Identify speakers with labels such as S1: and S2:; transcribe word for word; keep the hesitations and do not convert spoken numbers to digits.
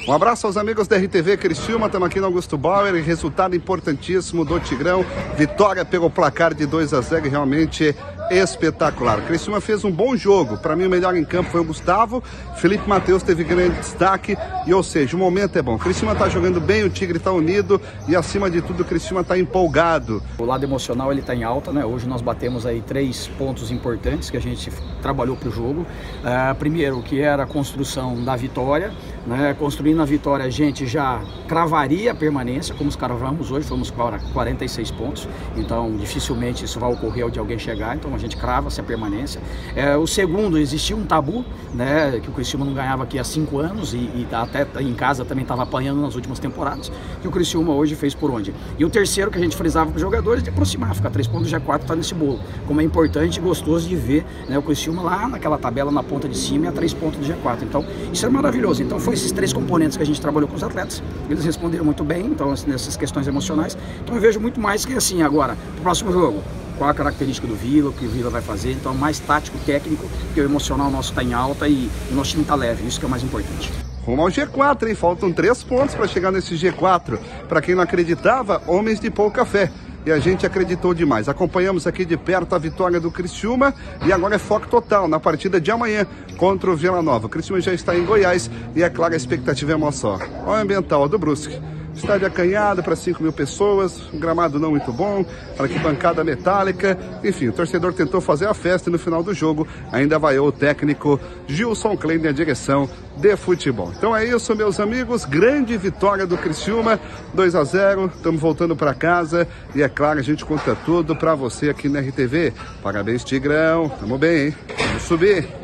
S1: Um abraço aos amigos da R T V Criciúma, estamos aqui no Augusto Bauer, resultado importantíssimo do Tigrão, vitória pelo placar de dois a zero, realmente espetacular. O Criciúma fez um bom jogo, para mim o melhor em campo foi o Gustavo, Felipe Mateus teve grande destaque, e ou seja, o momento é bom. O Criciúma está jogando bem, o Tigre está unido e acima de tudo o Criciúma está empolgado.
S2: O lado emocional ele está em alta, né? Hoje nós batemos aí três pontos importantes que a gente trabalhou para o jogo. Uh, primeiro, que era a construção da vitória, né? Construindo a vitória a gente já cravaria a permanência, como os cravamos hoje, fomos para quarenta e seis pontos, então dificilmente isso vai ocorrer de alguém chegar, então a gente crava-se a permanência. É, o segundo, existia um tabu, né, que o Criciúma não ganhava aqui há cinco anos e, e até em casa também estava apanhando nas últimas temporadas, que o Criciúma hoje fez por onde. E o terceiro que a gente frisava para os jogadores, de aproximar, ficar três pontos do G quatro, está nesse bolo, como é importante e gostoso de ver, né, o Criciúma lá naquela tabela na ponta de cima e a três pontos do G quatro, então isso é maravilhoso. Então foi esses três componentes que a gente trabalhou com os atletas, eles responderam muito bem, então nessas questões emocionais, então eu vejo muito mais que assim. Agora, pro próximo jogo, qual a característica do Vila, o que o Vila vai fazer, então mais tático, técnico, porque o emocional nosso está em alta e o nosso time está leve, isso que é o mais importante.
S1: Rumo ao G quatro, hein? Faltam três pontos para chegar nesse G quatro. Para quem não acreditava, homens de pouca fé. E a gente acreditou demais. Acompanhamos aqui de perto a vitória do Criciúma e agora é foco total na partida de amanhã contra o Vila Nova. O Criciúma já está em Goiás e é claro a expectativa é uma só. Olha o ambiental do Brusque. Estádio acanhado para cinco mil pessoas, um gramado não muito bom, arquibancada metálica, enfim, o torcedor tentou fazer a festa e no final do jogo ainda vaiou o técnico Gilson Klein na direção de futebol. Então é isso, meus amigos, grande vitória do Criciúma, dois a zero, estamos voltando para casa e é claro, a gente conta tudo para você aqui na R T V. Parabéns, Tigrão, tamo bem, hein? Vamos subir.